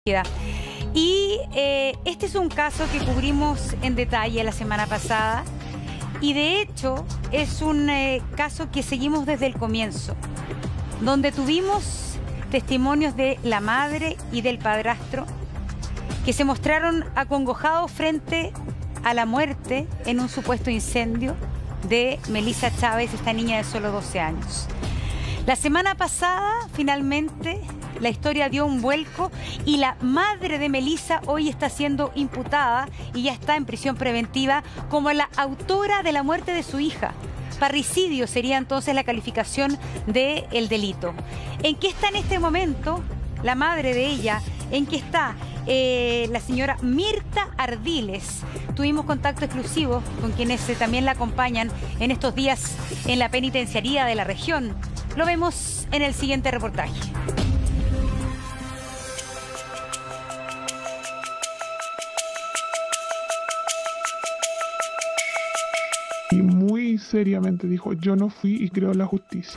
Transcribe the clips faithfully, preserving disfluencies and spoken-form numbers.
Y eh, este es un caso que cubrimos en detalle la semana pasada y de hecho es un eh, caso que seguimos desde el comienzo, donde tuvimos testimonios de la madre y del padrastro que se mostraron acongojados frente a la muerte en un supuesto incendio de Melissa Chávez, esta niña de solo doce años. La semana pasada, finalmente, la historia dio un vuelco y la madre de Melissa hoy está siendo imputada y ya está en prisión preventiva como la autora de la muerte de su hija. Parricidio sería entonces la calificación del delito. ¿En qué está en este momento la madre de ella? ¿En qué está eh, la señora Mirta Ardiles? Tuvimos contacto exclusivo con quienes eh, también la acompañan en estos días en la penitenciaría de la región. Lo vemos en el siguiente reportaje. Y muy seriamente dijo, yo no fui y creo en la justicia.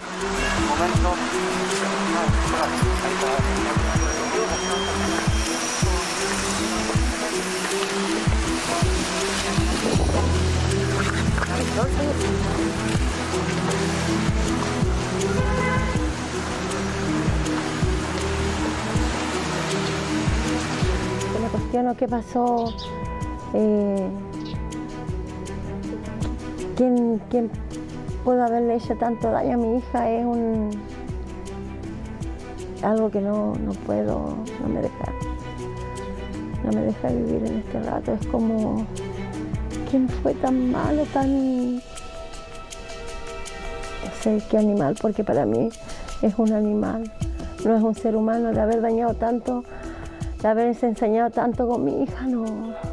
Me cuestiono qué pasó, eh, quién, quién pudo haberle hecho tanto daño a mi hija. Es un algo que no, no puedo, no me deja, no me deja vivir en este rato. Es como, ¿quién fue tan malo, tan, no sé qué animal? Porque para mí es un animal, no es un ser humano. De haber dañado tanto, de haberse enseñado tanto con mi hija, no.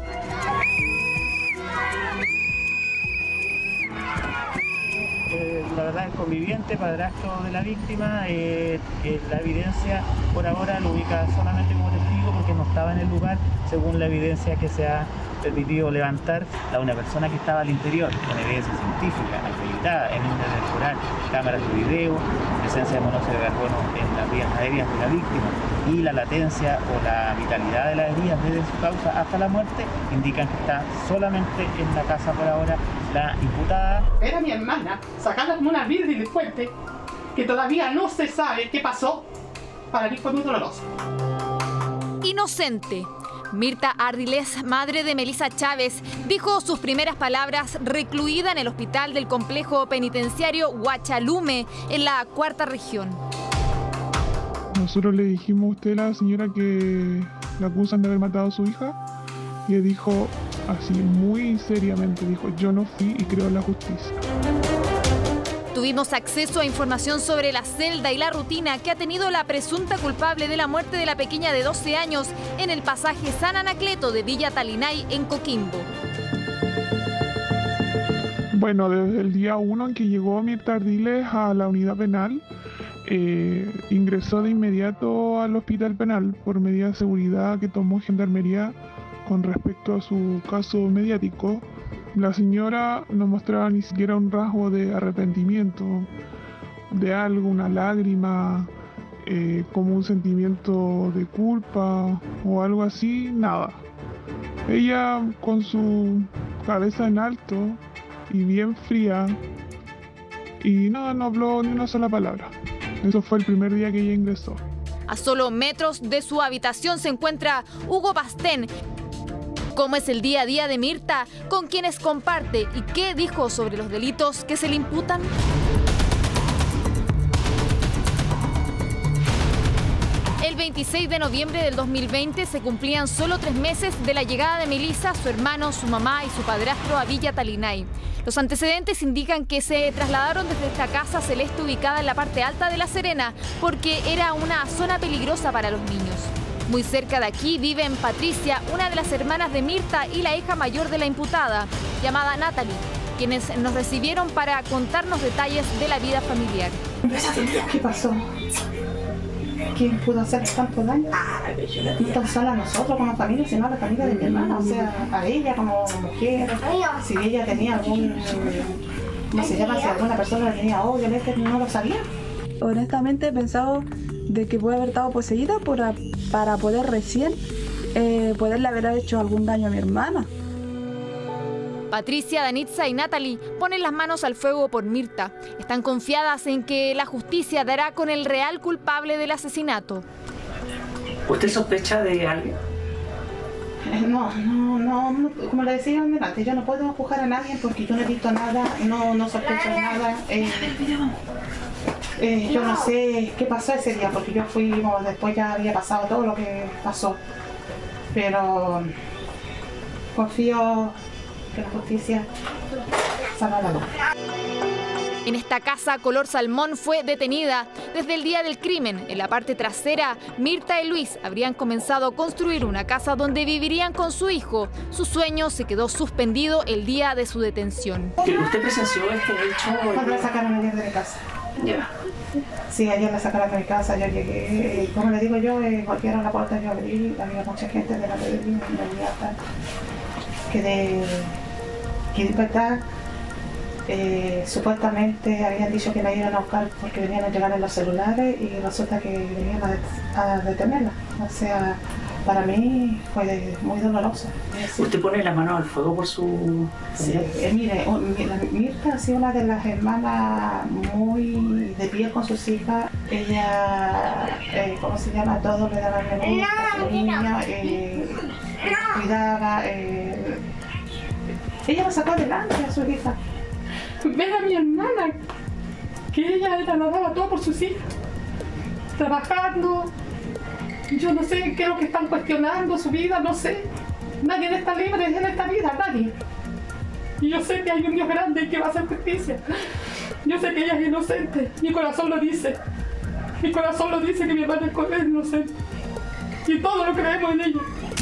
Eh, la verdad, el conviviente, padrastro de la víctima, eh, eh, la evidencia por ahora lo ubica solamente como testigo porque no estaba en el lugar, según la evidencia que se ha permitido levantar a una persona que estaba al interior, con evidencia científica, acreditada, en un electoral, cámaras de video, presencia de monóxido de carbono en las vías aéreas de la víctima y la latencia o la vitalidad de las heridas desde su causa hasta la muerte indican que está solamente en la casa por ahora la imputada. Era mi hermana, sacarla como una virgen de fuente que todavía no se sabe qué pasó. Para mí fue muy doloroso. Inocente. Mirta Ardiles, madre de Melissa Chávez, dijo sus primeras palabras recluida en el hospital del complejo penitenciario Huachalume, en la cuarta región. Nosotros le dijimos a usted, la señora, que la acusan de haber matado a su hija, y él dijo así muy seriamente, dijo, yo no fui y creo en la justicia. Tuvimos acceso a información sobre la celda y la rutina que ha tenido la presunta culpable de la muerte de la pequeña de doce años en el pasaje San Anacleto de Villa Talinay, en Coquimbo. Bueno, desde el día uno en que llegó Mirta Ardiles a la unidad penal, eh, ingresó de inmediato al hospital penal por medida de seguridad que tomó Gendarmería con respecto a su caso mediático. La señora no mostraba ni siquiera un rasgo de arrepentimiento de algo, una lágrima, eh, como un sentimiento de culpa o algo así, nada. Ella con su cabeza en alto y bien fría y nada, no habló ni una sola palabra. Eso fue el primer día que ella ingresó. A solo metros de su habitación se encuentra Hugo Pastén. ¿Cómo es el día a día de Mirta? ¿Con quienes comparte? ¿Y qué dijo sobre los delitos que se le imputan? El veintiséis de noviembre del dos mil veinte se cumplían solo tres meses de la llegada de Melissa, su hermano, su mamá y su padrastro a Villa Talinay. Los antecedentes indican que se trasladaron desde esta casa celeste ubicada en la parte alta de La Serena porque era una zona peligrosa para los niños. Muy cerca de aquí viven Patricia, una de las hermanas de Mirta y la hija mayor de la imputada, llamada Natalie, quienes nos recibieron para contarnos detalles de la vida familiar. ¿Qué pasó? ¿Quién pudo hacer tanto daño? No tan solo a nosotros como familia, sino a la familia de mi hermana, o sea, a ella como mujer. Si ella tenía algún, ¿cómo se llama? Si alguna persona tenía odio, no lo sabía. Honestamente he pensado de que puede haber estado poseída para, para poder recién eh, poderle haber hecho algún daño a mi hermana. Patricia, Danitza y Natalie ponen las manos al fuego por Mirta. Están confiadas en que la justicia dará con el real culpable del asesinato. ¿Usted sospecha de alguien? No, no, no, no, como le decía antes, yo no puedo juzgar a nadie porque yo no he visto nada, no, no sospecho de nada. Eh, eh, yo no sé qué pasó ese día porque yo fui, bueno, después ya había pasado todo lo que pasó. Pero confío que la justicia salga a la luz. En esta casa color salmón fue detenida desde el día del crimen. En la parte trasera, Mirta y Luis habrían comenzado a construir una casa donde vivirían con su hijo. Su sueño se quedó suspendido el día de su detención. ¿Usted presenció este hecho? Cuando la sacaron ayer de mi casa. Ya. Sí, ayer la sacaron de mi casa, yo llegué, eh, como le digo yo, eh, golpearon la puerta, yo abrí, había mucha gente de la pedrería, inmediata. Quedé, quedé impactada. Eh, supuestamente habían dicho que la iban a buscar porque venían a llegar en los celulares y resulta que venían a, det a detenerla. O sea, para mí fue muy doloroso. ¿Usted pone la mano al fuego por su...? Sí, eh, mire, un, la, Mirta ha sido una de las hermanas muy de piel con sus hijas. Ella, eh, ¿cómo se llama? Todo le daba menú a su niña, eh, cuidaba. Eh, ella la sacó adelante a su hija. Ver a mi hermana, que ella era, lo daba todo por sus hijas, trabajando. Yo no sé qué es lo que están cuestionando su vida, no sé. Nadie está libre en esta vida, nadie. Y yo sé que hay un Dios grande que va a hacer justicia. Yo sé que ella es inocente, mi corazón lo dice. Mi corazón lo dice que mi hermana es inocente. Y todos lo creemos en ella.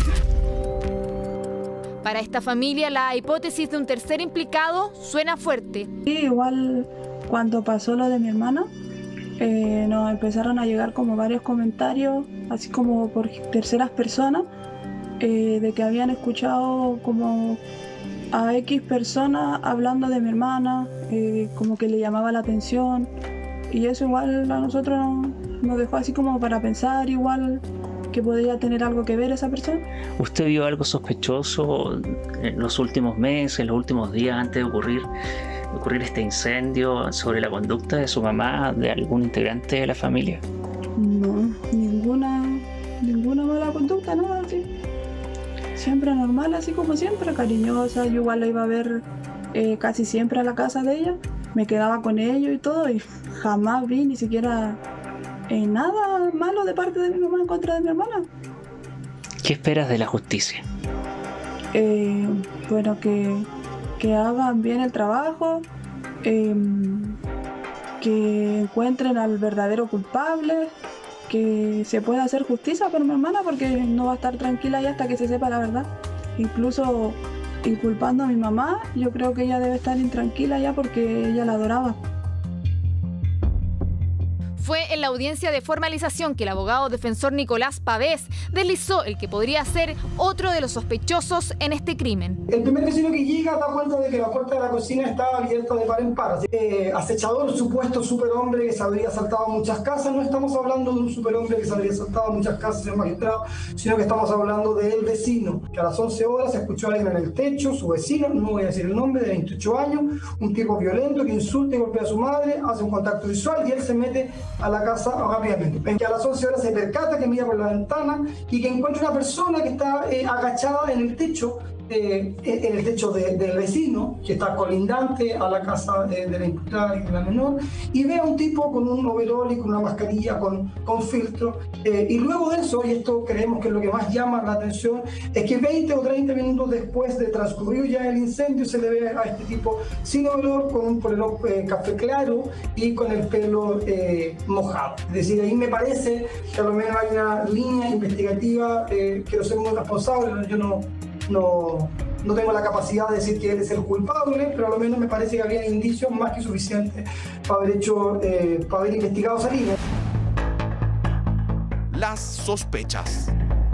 Para esta familia, la hipótesis de un tercer implicado suena fuerte. Sí, igual cuando pasó lo de mi hermana, eh, nos empezaron a llegar como varios comentarios, así como por terceras personas, eh, de que habían escuchado como a X personas hablando de mi hermana, eh, como que le llamaba la atención. Y eso igual a nosotros nos dejó así como para pensar igual que podría tener algo que ver esa persona. ¿Usted vio algo sospechoso en los últimos meses, en los últimos días antes de ocurrir, de ocurrir este incendio sobre la conducta de su mamá, de algún integrante de la familia? No, ninguna, ninguna mala conducta, nada así. Siempre normal, así como siempre, cariñosa. Yo igual la iba a ver eh, casi siempre a la casa de ella. Me quedaba con ellos y todo y jamás vi ni siquiera Eh, nada malo de parte de mi mamá en contra de mi hermana. ¿Qué esperas de la justicia? Eh, bueno, que, que hagan bien el trabajo, eh, que encuentren al verdadero culpable, que se pueda hacer justicia por mi hermana porque no va a estar tranquila ahí hasta que se sepa la verdad. Incluso inculpando a mi mamá, yo creo que ella debe estar intranquila ya porque ella la adoraba. Fue en la audiencia de formalización que el abogado defensor Nicolás Pavés deslizó el que podría ser otro de los sospechosos en este crimen. El primer vecino que llega da cuenta de que la puerta de la cocina estaba abierta de par en par. Eh, acechador, supuesto superhombre que se habría saltado muchas casas. No estamos hablando de un superhombre que se habría saltado muchas casas, señor magistrado, sino que estamos hablando del vecino, que a las once horas se escuchó a alguien en el techo, su vecino, no voy a decir el nombre, de veintiocho años, un tipo violento que insulta y golpea a su madre, hace un contacto visual y él se mete a la casa rápidamente. En que a las once horas se percata que mira por la ventana y que encuentra una persona que está eh, agachada en el techo, eh, en el techo de, del vecino, que está colindante a la casa de, de la imputada y de la menor, y ve a un tipo con un overol y con una mascarilla con, con filtro. Eh, y luego de eso, y esto creemos que es lo que más llama la atención, es que veinte o treinta minutos después de transcurrido ya el incendio, se le ve a este tipo sin overol, con un polerón eh, café claro y con el pelo eh, mojado. Es decir, ahí me parece que a lo menos hay una línea investigativa, eh, quiero ser muy responsable, yo no, no, no tengo la capacidad de decir que él es el culpable, pero a lo menos me parece que había indicios más que suficientes para haber hecho, eh, para haber investigado esa línea. Las sospechas.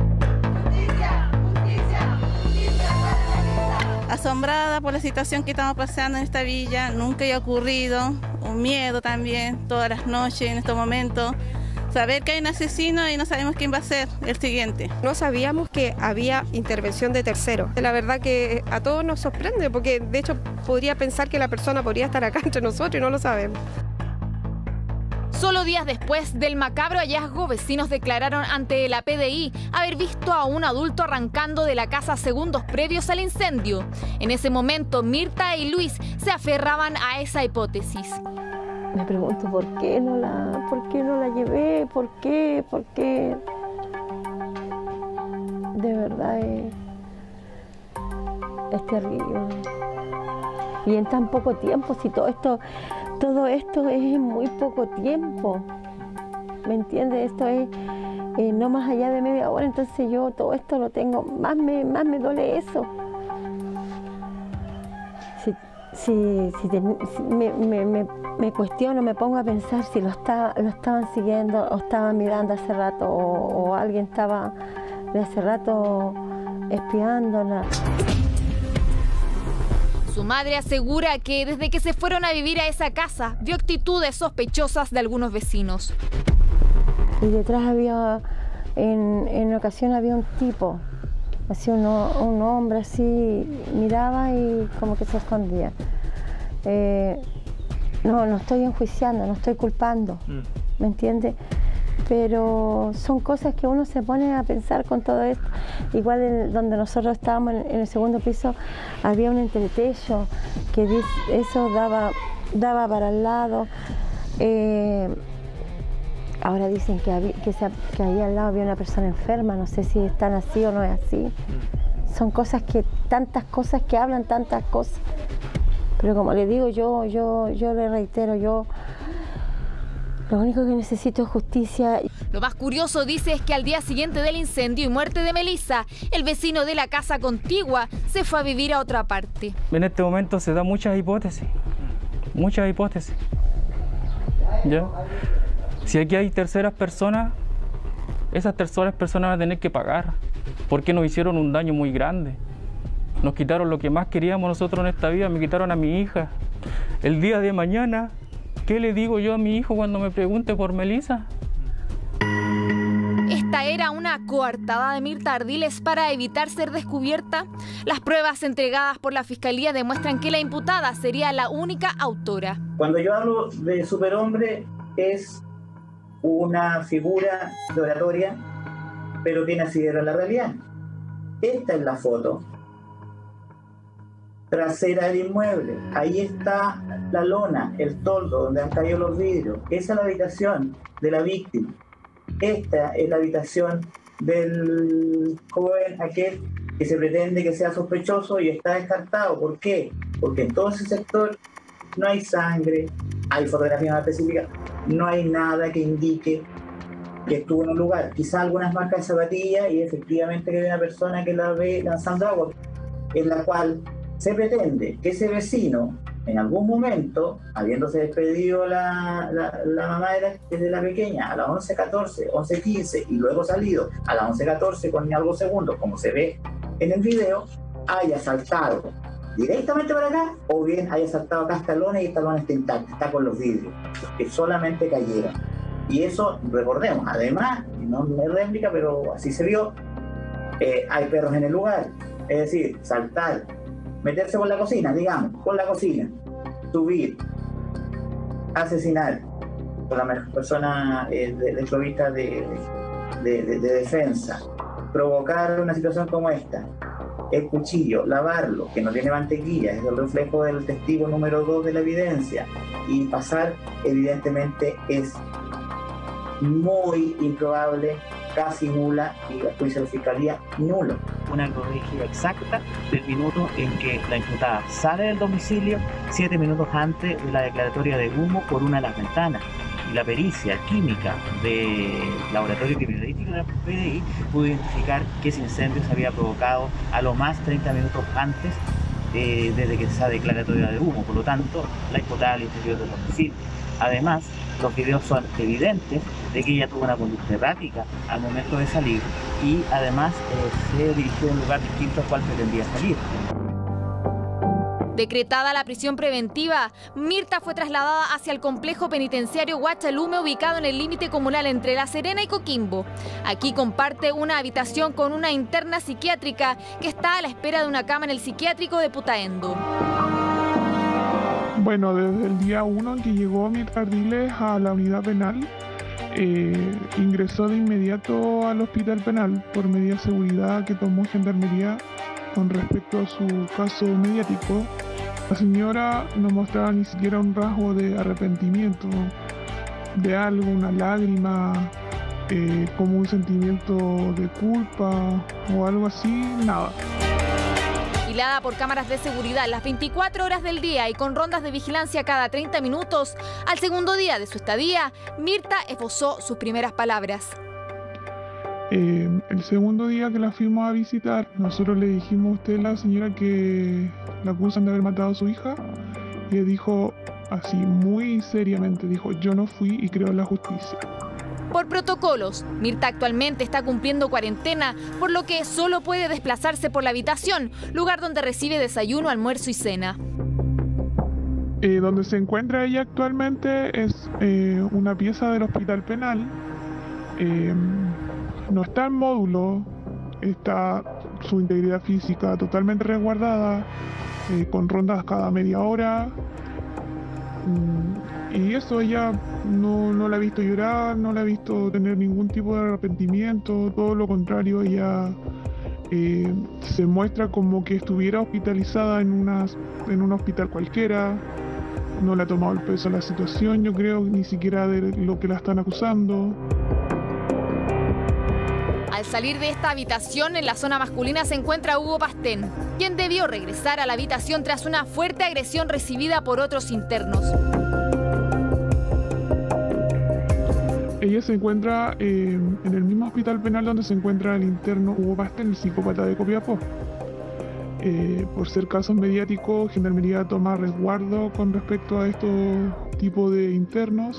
Asombrada por la situación que estamos pasando en esta villa, nunca había ocurrido, un miedo también, todas las noches en estos momentos. saber que hay un asesino y no sabemos quién va a ser el siguiente. No sabíamos que había intervención de terceros. La verdad que a todos nos sorprende, porque de hecho podría pensar que la persona podría estar acá entre nosotros y no lo sabemos. Solo días después del macabro hallazgo, vecinos declararon ante la P D I haber visto a un adulto arrancando de la casa segundos previos al incendio. En ese momento, Mirta y Luis se aferraban a esa hipótesis. Me pregunto por qué no la, por qué no la llevé, por qué, por qué. De verdad es, es terrible. Y en tan poco tiempo, si todo esto... Todo esto es en muy poco tiempo, ¿me entiendes? Esto es eh, no más allá de media hora, entonces yo todo esto lo tengo, más me, más me duele eso. Si, si, si, te, si me, me, me, me cuestiono, me pongo a pensar si lo, está, lo estaban siguiendo o estaban mirando hace rato o, o alguien estaba de hace rato espiándola. Su madre asegura que desde que se fueron a vivir a esa casa, vio actitudes sospechosas de algunos vecinos. Y detrás había, en, en ocasión había un tipo, así un, un hombre así, miraba y como que se escondía. Eh, no, no estoy enjuiciando, no estoy culpando, ¿me entiendes? Pero son cosas que uno se pone a pensar con todo esto. Igual en, donde nosotros estábamos en, en el segundo piso había un entretecho que dice, eso daba, daba para el lado. Eh, ahora dicen que, había, que, se, que ahí al lado había una persona enferma, no sé si están así o no es así. Son cosas que, tantas cosas que hablan, tantas cosas. Pero como le digo, yo, yo, yo le reitero, yo... Lo único que necesito es justicia. Lo más curioso, dice, es que al día siguiente del incendio y muerte de Melissa, el vecino de la casa contigua se fue a vivir a otra parte. En este momento se dan muchas hipótesis, muchas hipótesis. ¿Ya? Si aquí hay terceras personas, esas terceras personas van a tener que pagar, porque nos hicieron un daño muy grande. Nos quitaron lo que más queríamos nosotros en esta vida, me quitaron a mi hija. El día de mañana, ¿qué le digo yo a mi hijo cuando me pregunte por Melissa? Esta era una coartada de Mirta Ardiles para evitar ser descubierta. Las pruebas entregadas por la Fiscalía demuestran que la imputada sería la única autora. Cuando yo hablo de superhombre, es una figura de oratoria, pero tiene asidero a la realidad. Esta es la foto trasera del inmueble. Ahí está la lona, el toldo donde han caído los vidrios. Esa es la habitación de la víctima. Esta es la habitación del joven aquel que se pretende que sea sospechoso y está descartado. ¿Por qué? Porque en todo ese sector no hay sangre, hay fotografías más específicas, no hay nada que indique que estuvo en un lugar. Quizá algunas marcas de zapatillas y efectivamente que hay una persona que la ve lanzando agua, en la cual se pretende que ese vecino, en algún momento, habiéndose despedido la, la, la mamá de la, de la pequeña a las once catorce, once quince y luego salido a las once catorce con algo segundos, como se ve en el video, haya saltado directamente para acá o bien haya saltado acá hasta el lona y esta lona está intacta, está con los vidrios, que solamente cayeron. Y eso, recordemos, además, no es réplica, pero así se vio, eh, hay perros en el lugar, es decir, saltar, meterse por la cocina, digamos, por la cocina, subir, asesinar por la mejor persona eh, desprovista de, de, de, de defensa, provocar una situación como esta, el cuchillo, lavarlo, que no tiene mantequilla, es el reflejo del testigo número dos de la evidencia, y pasar, evidentemente, es muy improbable, casi nula, y la juicio de la fiscalía nulo. Una cronología exacta del minuto en que la imputada sale del domicilio, siete minutos antes de la declaratoria de humo por una de las ventanas. Y la pericia química del laboratorio criminalístico de la P D I pudo identificar que ese incendio se había provocado a lo más treinta minutos antes eh, desde que esa declaratoria de humo. Por lo tanto, la imputada al interior del domicilio. Además, los videos son evidentes de que ella tuvo una conducta errática al momento de salir y además eh, se dirigió a un lugar distinto al cual pretendía salir. Decretada la prisión preventiva, Mirta fue trasladada hacia el complejo penitenciario Huachalume, ubicado en el límite comunal entre La Serena y Coquimbo. Aquí comparte una habitación con una interna psiquiátrica que está a la espera de una cama en el psiquiátrico de Putaendo. Bueno, desde el día uno en que llegó Mirta Ardiles a la unidad penal, eh, ingresó de inmediato al hospital penal por medida de seguridad que tomó Gendarmería con respecto a su caso mediático. La señora no mostraba ni siquiera un rasgo de arrepentimiento de algo, una lágrima, eh, como un sentimiento de culpa o algo así, nada. Vigilada por cámaras de seguridad las veinticuatro horas del día y con rondas de vigilancia cada treinta minutos, al segundo día de su estadía, Mirta esbozó sus primeras palabras. Eh, el segundo día que la fuimos a visitar, nosotros le dijimos a usted, la señora, que la acusan de haber matado a su hija, y él dijo así muy seriamente, dijo: yo no fui y creo en la justicia. Por protocolos, Mirta actualmente está cumpliendo cuarentena, por lo que solo puede desplazarse por la habitación, lugar donde recibe desayuno, almuerzo y cena. Eh, donde se encuentra ella actualmente es eh, una pieza del hospital penal. Eh, no está en módulo, está su integridad física totalmente resguardada, eh, con rondas cada media hora. Mm, y eso, ella no, no la he visto llorar, no la he visto tener ningún tipo de arrepentimiento, todo lo contrario, ella eh, se muestra como que estuviera hospitalizada en, una, en un hospital cualquiera. No le ha tomado el peso a la situación, yo creo, ni siquiera de lo que la están acusando. Al salir de esta habitación, en la zona masculina se encuentra Hugo Pastén, quien debió regresar a la habitación tras una fuerte agresión recibida por otros internos. Ella se encuentra eh, en el mismo hospital penal donde se encuentra el interno Hugo Pastén, el psicópata de Copiapó. Eh, por ser casos mediáticos, Gendarmería toma resguardo con respecto a estos tipos de internos.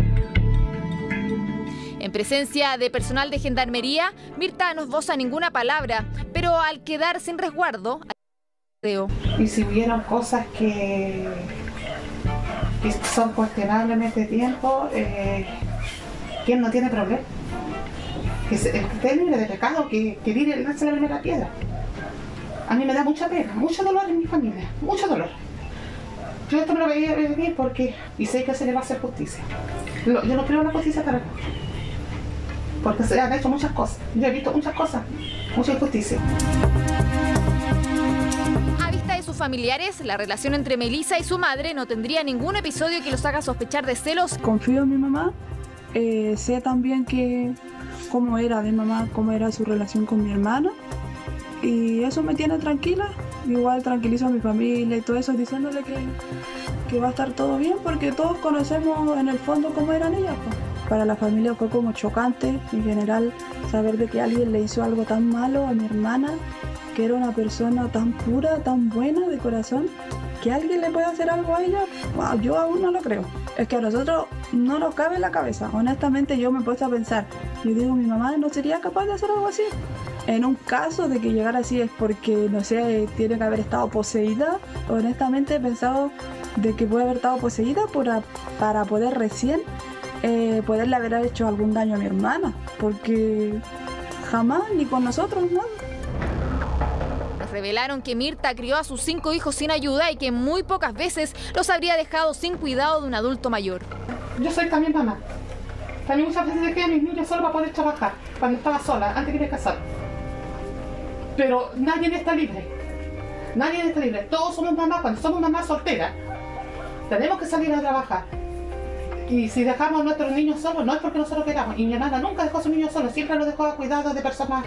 En presencia de personal de Gendarmería, Mirta no esboza ninguna palabra, pero al quedar sin resguardo, creo. Y si hubieran cosas que, que son cuestionablemente de tiempo, eh, ¿quién no tiene problema? Que se, el que esté libre de pecado, que, que tire lance la primera piedra. A mí me da mucha pena, mucho dolor en mi familia, mucho dolor. Yo esto me lo veía venir porque, y sé que se le va a hacer justicia. Yo no creo en la justicia para nada. Porque se han hecho muchas cosas. Yo he visto muchas cosas, mucha injusticia. A vista de sus familiares, la relación entre Melissa y su madre no tendría ningún episodio que los haga sospechar de celos. Confío en mi mamá, eh, sé también que cómo era mi mamá, cómo era su relación con mi hermana, y eso me tiene tranquila. Igual tranquilizo a mi familia y todo eso, diciéndole que, que va a estar todo bien, porque todos conocemos en el fondo cómo eran ellas, pues. Para la familia fue como chocante en general saber de que alguien le hizo algo tan malo a mi hermana, que era una persona tan pura, tan buena de corazón, que alguien le puede hacer algo a ella. Wow, yo aún no lo creo. Es que a nosotros no nos cabe en la cabeza. Honestamente yo me he puesto a pensar, yo digo, mi mamá no sería capaz de hacer algo así. En un caso de que llegara así es porque, no sé, tiene que haber estado poseída. Honestamente he pensado de que puede haber estado poseída para, para poder recién Eh, poderle haber hecho algún daño a mi hermana, porque jamás, ni con nosotros, nada. Nos revelaron que Mirta crió a sus cinco hijos sin ayuda y que muy pocas veces los habría dejado sin cuidado de un adulto mayor. Yo soy también mamá. También muchas veces dejé a mis niños solos para poder trabajar, cuando estaba sola, antes de irme a casar. Pero nadie está libre. Nadie está libre. Todos somos mamás, cuando somos mamás solteras, tenemos que salir a trabajar. Y si dejamos a nuestros niños solos, no es porque nosotros queramos. Y mi hermana nunca dejó a sus niños solos, siempre los dejó a cuidado de personas,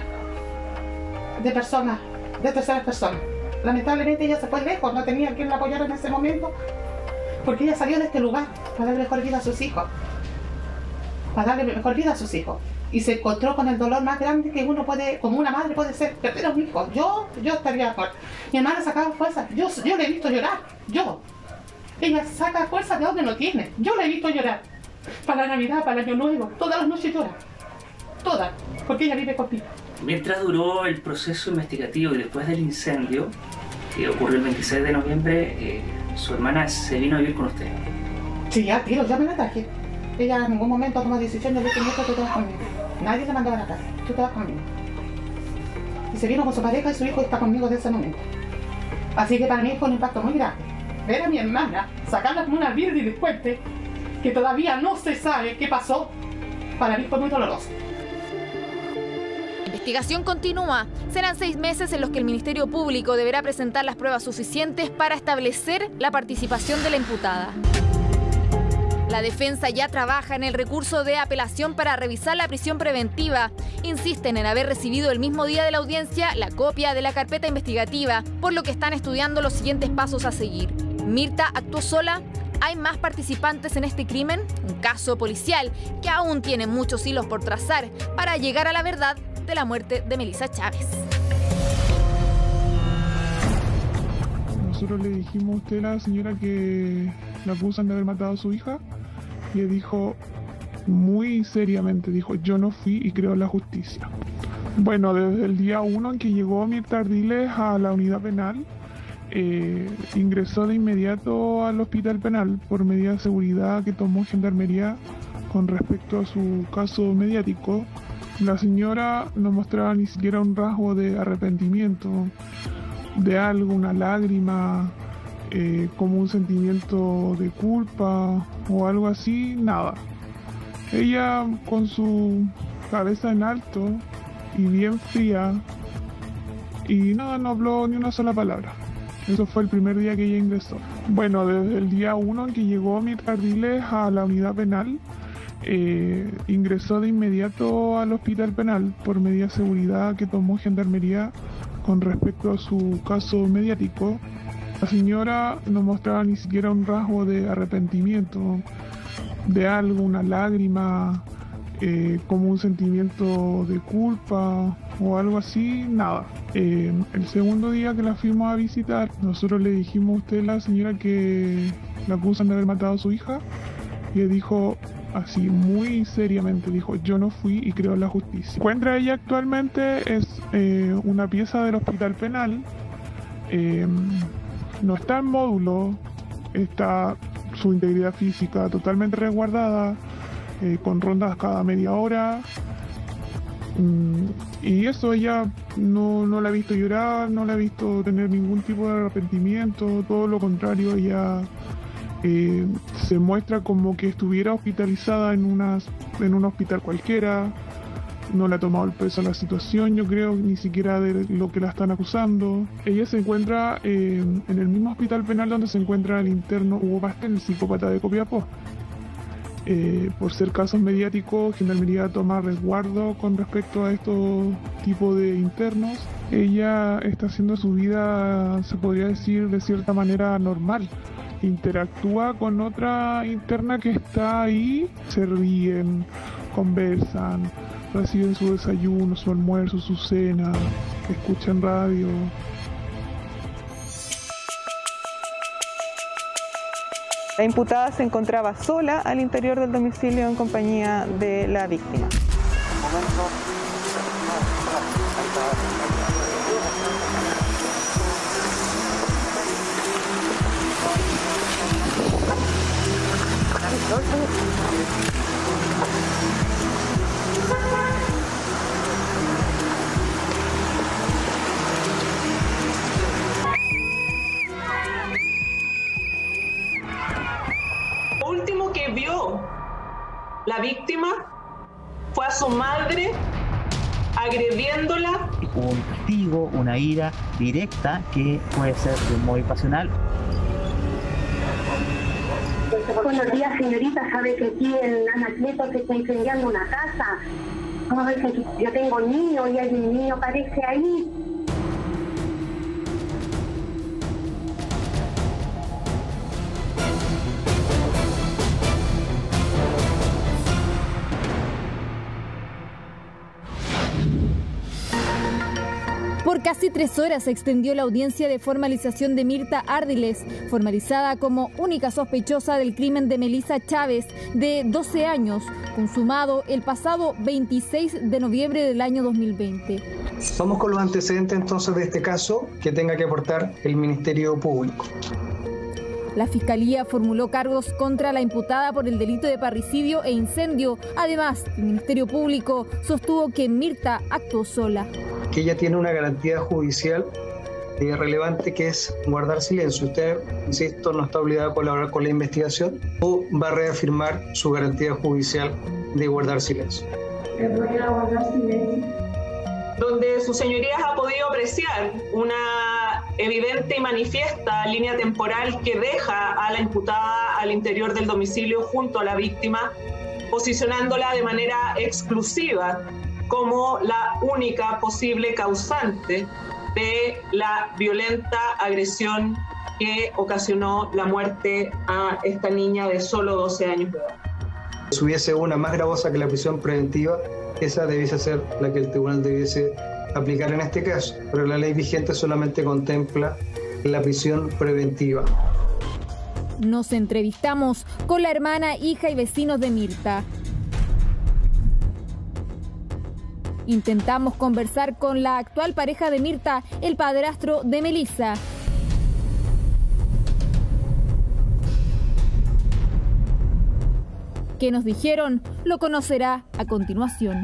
de personas, de terceras personas. Lamentablemente ella se fue lejos, no tenía quien la apoyara en ese momento, porque ella salió de este lugar para darle mejor vida a sus hijos. Para darle mejor vida a sus hijos. Y se encontró con el dolor más grande que uno puede, como una madre puede ser, perder a un hijo. Yo, yo estaría mejor. Mi hermana sacaba fuerza, yo, yo le he visto llorar, yo. Ella saca fuerza de donde no tiene. Yo la he visto llorar. Para la Navidad, para el Año Nuevo. Todas las noches llora. Todas. Porque ella vive conmigo. Mientras duró el proceso investigativo y después del incendio, que ocurrió el veintiséis de noviembre, eh, su hermana se vino a vivir con usted. Sí, ya, tiro, ya me la traje. Ella en ningún momento tomó decisión de decir que tú te vas conmigo. Nadie la mandó a la casa, tú te vas conmigo. Y se vino con su pareja y su hijo está conmigo desde ese momento. Así que para mí fue un impacto muy grande. Ver a mi hermana sacarla como una virgen y después que todavía no se sabe qué pasó, para mí fue muy doloroso. La investigación continúa. Serán seis meses en los que el Ministerio Público deberá presentar las pruebas suficientes para establecer la participación de la imputada. La defensa ya trabaja en el recurso de apelación para revisar la prisión preventiva. Insisten en haber recibido el mismo día de la audiencia la copia de la carpeta investigativa, por lo que están estudiando los siguientes pasos a seguir. ¿Mirta actuó sola? ¿Hay más participantes en este crimen? Un caso policial que aún tiene muchos hilos por trazar para llegar a la verdad de la muerte de Melissa Chávez. Nosotros le dijimos a usted, la señora, que la acusan de haber matado a su hija, y él dijo muy seriamente, dijo, yo no fui y creo en la justicia. Bueno, desde el día uno en que llegó Mirta Ardiles a la unidad penal, eh, ingresó de inmediato al hospital penal por medida de seguridad que tomó Gendarmería con respecto a su caso mediático. La señora no mostraba ni siquiera un rasgo de arrepentimiento de algo, una lágrima, eh, como un sentimiento de culpa o algo así, nada. Ella con su cabeza en alto y bien fría, y nada, no habló ni una sola palabra. Eso fue el primer día que ella ingresó. Bueno, desde el día uno en que llegó Mirta Ardiles a la unidad penal, eh, ingresó de inmediato al hospital penal por medida de seguridad que tomó Gendarmería con respecto a su caso mediático. La señora no mostraba ni siquiera un rasgo de arrepentimiento de algo, una lágrima, eh, como un sentimiento de culpa o algo así, nada. Eh, el segundo día que la fuimos a visitar, nosotros le dijimos a usted, la señora, que la acusan de haber matado a su hija, y él dijo así muy seriamente, dijo, yo no fui y creo en la justicia. Se encuentra ella actualmente, es eh, una pieza del hospital penal, eh, no está en módulo, está su integridad física totalmente resguardada, eh, con rondas cada media hora, mm, y eso, ella no, no la he visto llorar, no la he visto tener ningún tipo de arrepentimiento, todo lo contrario, ella eh, se muestra como que estuviera hospitalizada en, unas, en un hospital cualquiera. No le ha tomado el peso a la situación, yo creo, ni siquiera de lo que la están acusando. Ella se encuentra eh, en el mismo hospital penal donde se encuentra el interno Hugo Pastel, el psicópata de Copiapó. Eh, por ser casos mediáticos, Gendarmería toma resguardo con respecto a estos tipos de internos. Ella está haciendo su vida, se podría decir, de cierta manera normal. Interactúa con otra interna que está ahí, se ríen, conversan, reciben su desayuno, su almuerzo, su cena, escuchan radio. La imputada se encontraba sola al interior del domicilio en compañía de la víctima. Lo último que vio la víctima fue a su madre agrediéndola. Hubo un castigo, una ira directa que puede ser de un móvil pasional. Buenos días, señorita. Sabe que aquí en Anacleto se está incendiando una casa. ¿Cómo ves que yo tengo niño y hay un niño aparece ahí? Por casi tres horas se extendió la audiencia de formalización de Mirta Ardiles, formalizada como única sospechosa del crimen de Melissa Chávez, de doce años, consumado el pasado veintiséis de noviembre del año dos mil veinte. Vamos con los antecedentes entonces de este caso que tenga que aportar el Ministerio Público. La Fiscalía formuló cargos contra la imputada por el delito de parricidio e incendio. Además, el Ministerio Público sostuvo que Mirta actuó sola. Que ella tiene una garantía judicial eh, relevante, que es guardar silencio. Usted, insisto, no está obligado a colaborar con la investigación o va a reafirmar su garantía judicial de guardar silencio. guardar silencio. Donde sus señorías ha podido apreciar una evidente y manifiesta línea temporal que deja a la imputada al interior del domicilio junto a la víctima, posicionándola de manera exclusiva como la única posible causante de la violenta agresión que ocasionó la muerte a esta niña de solo doce años de edad. Si hubiese una más gravosa que la prisión preventiva, esa debiese ser la que el tribunal debiese aplicar en este caso, pero la ley vigente solamente contempla la prisión preventiva. Nos entrevistamos con la hermana, hija y vecinos de Mirta. Intentamos conversar con la actual pareja de Mirta, el padrastro de Melissa. ¿Qué nos dijeron? Lo conocerá a continuación.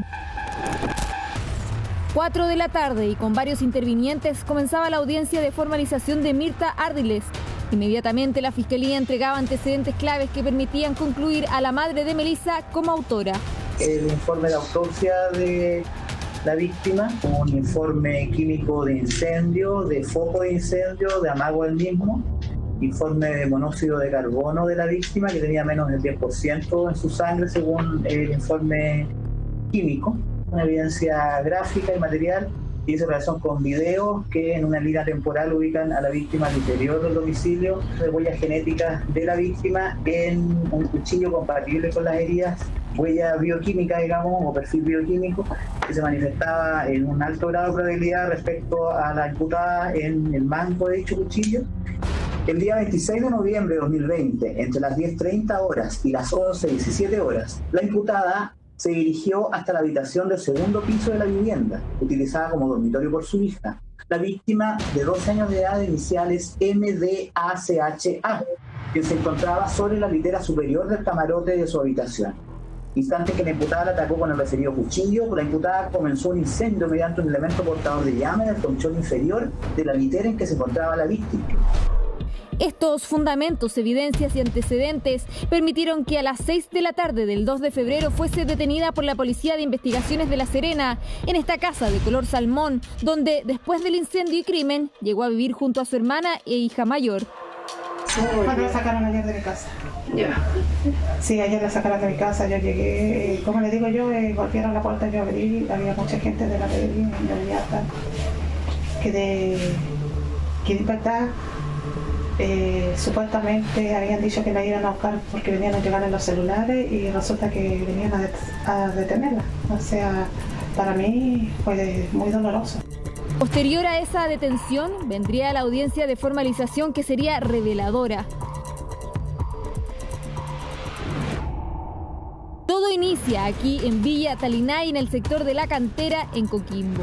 cuatro de la tarde y con varios intervinientes comenzaba la audiencia de formalización de Mirta Ardiles. Inmediatamente la Fiscalía entregaba antecedentes claves que permitían concluir a la madre de Melissa como autora. El informe de autopsia de la víctima, un informe químico de incendio, de foco de incendio, de amago del mismo, informe de monóxido de carbono de la víctima que tenía menos del diez por ciento en su sangre según el informe químico, una evidencia gráfica y material y esa relación con videos que en una línea temporal ubican a la víctima al interior del domicilio, de huellas genéticas de la víctima en un cuchillo compatible con las heridas, huella bioquímica, digamos, o perfil bioquímico, que se manifestaba en un alto grado de probabilidad respecto a la imputada en el mango de dicho cuchillo. El día veintiséis de noviembre de dos mil veinte, entre las diez treinta horas y las once diecisiete horas, la imputada se dirigió hasta la habitación del segundo piso de la vivienda, utilizada como dormitorio por su hija, la víctima de doce años de edad, de iniciales M D A C H A, quien se encontraba sobre la litera superior del camarote de su habitación. Instante que la imputada la atacó con el referido cuchillo, la imputada comenzó un incendio mediante un elemento portador de llama en el colchón inferior de la litera en que se encontraba la víctima. Estos fundamentos, evidencias y antecedentes permitieron que a las seis de la tarde del dos de febrero fuese detenida por la Policía de Investigaciones de La Serena en esta casa de color salmón, donde después del incendio y crimen llegó a vivir junto a su hermana e hija mayor. Cuando la sacaron ayer de mi casa. Ya. Sí, ayer la sacaron de mi casa, yo llegué, eh, como le digo yo, eh, golpearon la puerta, yo abrí, había mucha gente de la pedí, inmediata, quedé, quedé impactada. Eh, supuestamente habían dicho que la iban a buscar porque venían a llegar en los celulares y resulta que venían a, det a detenerla. O sea, para mí fue muy doloroso. Posterior a esa detención, vendría la audiencia de formalización que sería reveladora. Todo inicia aquí en Villa Talinay, en el sector de La Cantera, en Coquimbo.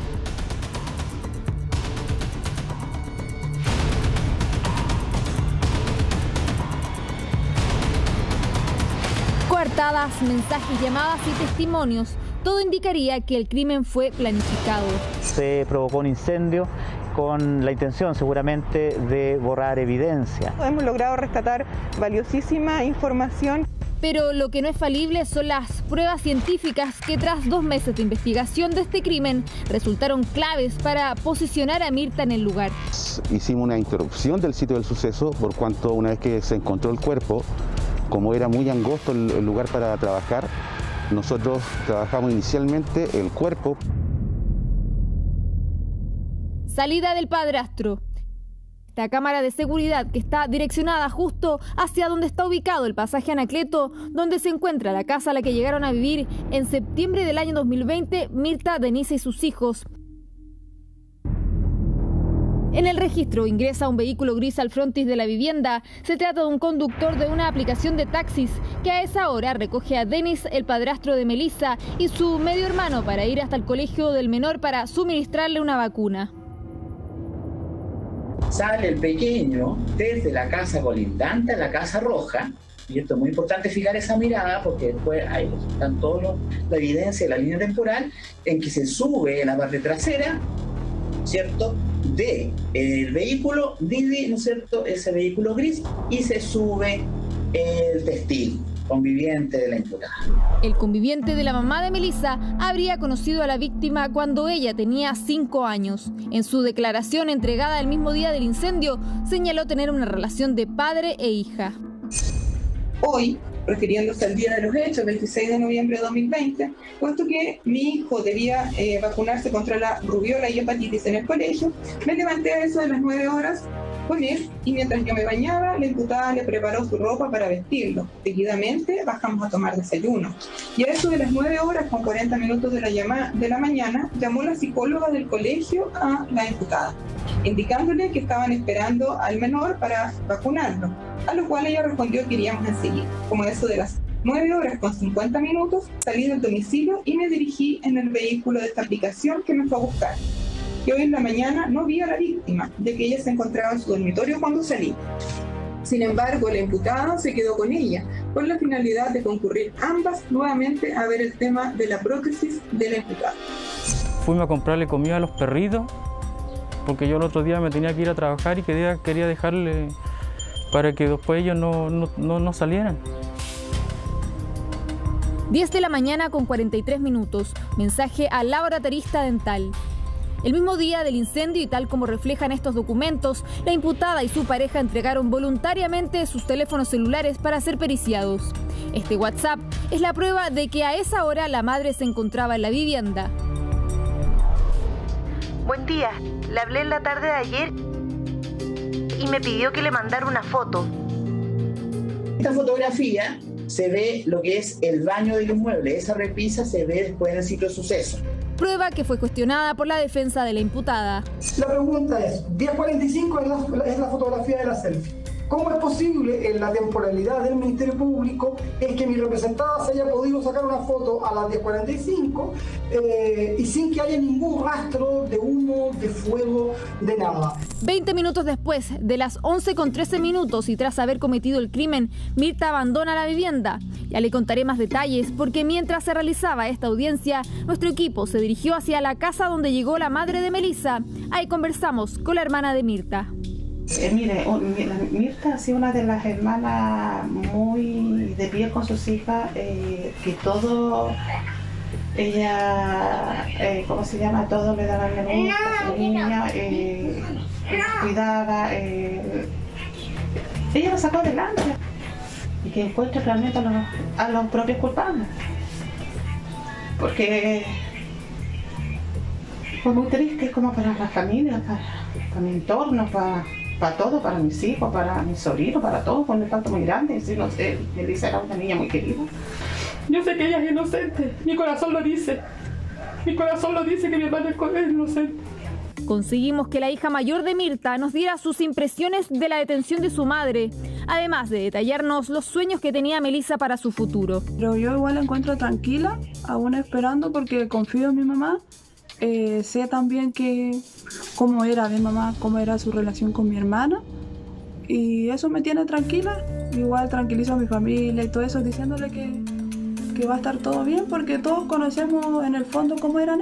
Coartadas, mensajes, llamadas y testimonios. Todo indicaría que el crimen fue planificado. Se provocó un incendio con la intención seguramente de borrar evidencia. Hemos logrado rescatar valiosísima información. Pero lo que no es falible son las pruebas científicas que tras dos meses de investigación de este crimen resultaron claves para posicionar a Mirta en el lugar. Hicimos una interrupción del sitio del suceso por cuanto una vez que se encontró el cuerpo, como era muy angosto el, el lugar para trabajar, nosotros trabajamos inicialmente el cuerpo. Salida del padrastro. Esta cámara de seguridad que está direccionada justo hacia donde está ubicado el pasaje Anacleto, donde se encuentra la casa a la que llegaron a vivir en septiembre del año dos mil veinte Mirta, Denise y sus hijos. En el registro ingresa un vehículo gris al frontis de la vivienda. Se trata de un conductor de una aplicación de taxis que a esa hora recoge a Denis, el padrastro de Melissa, y su medio hermano para ir hasta el colegio del menor para suministrarle una vacuna. Sale el pequeño desde la casa colindante a la casa roja, y esto es muy importante fijar esa mirada porque después ahí están todos la evidencia de la línea temporal en que se sube en la parte trasera, ¿cierto?, de el vehículo Didi, ¿no es cierto?, ese vehículo gris, y se sube el testigo conviviente de la imputada. El conviviente de la mamá de Melissa habría conocido a la víctima cuando ella tenía cinco años. En su declaración entregada el mismo día del incendio, señaló tener una relación de padre e hija. Hoy, refiriéndose al día de los hechos, veintiséis de noviembre de dos mil veinte, puesto que mi hijo debía eh, vacunarse contra la rubiola y hepatitis en el colegio, me levanté a eso de las nueve horas con él y mientras yo me bañaba, la imputada le preparó su ropa para vestirlo. Seguidamente bajamos a tomar desayuno. Y a eso de las nueve horas con cuarenta minutos de la, llama, de la mañana, llamó la psicóloga del colegio a la imputada, indicándole que estaban esperando al menor para vacunarlo, a lo cual ella respondió que iríamos a seguir. Como eso de las nueve horas con cincuenta minutos, salí del domicilio y me dirigí en el vehículo de esta aplicación que me fue a buscar. Y hoy en la mañana no vi a la víctima, de que ella se encontraba en su dormitorio cuando salí. Sin embargo, la imputada se quedó con ella, con la finalidad de concurrir ambas nuevamente a ver el tema de la prótesis de la imputada. Fuimos a comprarle comida a los perritos, porque yo el otro día me tenía que ir a trabajar y quería, quería dejarle para que después ellos no, no, no, no salieran. diez de la mañana con cuarenta y tres minutos. Mensaje al laboratorista dental. El mismo día del incendio y tal como reflejan estos documentos, la imputada y su pareja entregaron voluntariamente sus teléfonos celulares para ser periciados. Este WhatsApp es la prueba de que a esa hora la madre se encontraba en la vivienda. Buen día, le hablé en la tarde de ayer y me pidió que le mandara una foto. Esta fotografía se ve lo que es el baño del inmueble. Esa repisa se ve después en el sitio de suceso. Prueba que fue cuestionada por la defensa de la imputada. La pregunta es, diez cuarenta y cinco es la, es la fotografía de la selfie. ¿Cómo es posible en la temporalidad del Ministerio Público es que mi representada se haya podido sacar una foto a las diez cuarenta y cinco eh, y sin que haya ningún rastro de humo, de fuego, de nada? veinte minutos después de las once con trece minutos y tras haber cometido el crimen, Mirta abandona la vivienda. Ya le contaré más detalles porque mientras se realizaba esta audiencia, nuestro equipo se dirigió hacia la casa donde llegó la madre de Melissa. Ahí conversamos con la hermana de Mirta. Eh, mire, Mirta ha sido una de las hermanas muy de piel con sus hijas, eh, que todo, ella, eh, ¿cómo se llama? Todo le daba la gusto a su niña, eh, cuidaba, eh, ella lo sacó adelante y que encuentre realmente a los, a los propios culpables, porque fue muy triste como para la familia, para, para mi entorno, para... para todo, para mis hijos, para mis sobrinos, para todos, con un impacto muy grande. Si no sé, Melissa era una niña muy querida. Yo sé que ella es inocente, mi corazón lo dice. Mi corazón lo dice que mi hermana es inocente. Conseguimos que la hija mayor de Mirta nos diera sus impresiones de la detención de su madre, además de detallarnos los sueños que tenía Melissa para su futuro. Pero yo igual la encuentro tranquila, aún esperando porque confío en mi mamá. Eh, sé también que cómo era mi mamá, cómo era su relación con mi hermana y eso me tiene tranquila. Igual tranquilizo a mi familia y todo eso diciéndole que, que va a estar todo bien porque todos conocemos en el fondo cómo eran.